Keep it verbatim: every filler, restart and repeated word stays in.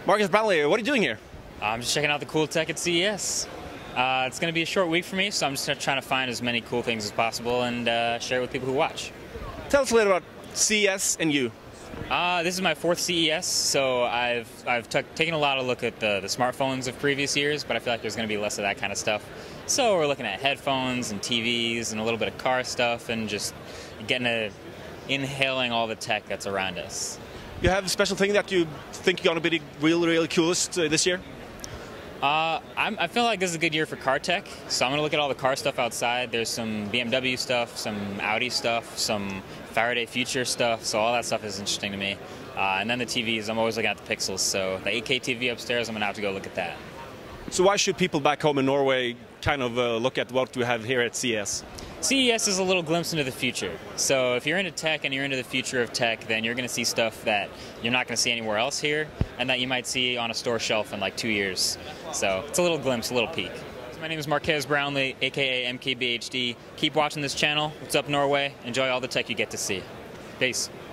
Marcus Brownlee, what are you doing here? I'm just checking out the cool tech at C E S. Uh, it's going to be a short week for me, so I'm just trying to find as many cool things as possible and uh, share it with people who watch. Tell us a little about C E S and you. Uh, this is my fourth C E S, so I've I've taken a lot of look at the, the smartphones of previous years, but I feel like there's going to be less of that kind of stuff. So we're looking at headphones and T Vs and a little bit of car stuff and just getting a, inhaling all the tech that's around us. You have a special thing that you think you're going to be the really, really coolest uh, this year? Uh, I'm, I feel like this is a good year for car tech, so I'm going to look at all the car stuff outside. There's some B M W stuff, some Audi stuff, some Faraday Future stuff, so all that stuff is interesting to me. Uh, and then the T Vs, I'm always looking at the Pixels, so the eight K T V upstairs, I'm going to have to go look at that. So why should people back home in Norway kind of uh, look at what we have here at C E S? C E S is a little glimpse into the future. So if you're into tech and you're into the future of tech, then you're going to see stuff that you're not going to see anywhere else here and that you might see on a store shelf in like two years. So it's a little glimpse, a little peek. So my name is Marques Brownlee, a k a. M K B H D. Keep watching this channel. What's up, Norway? Enjoy all the tech you get to see. Peace.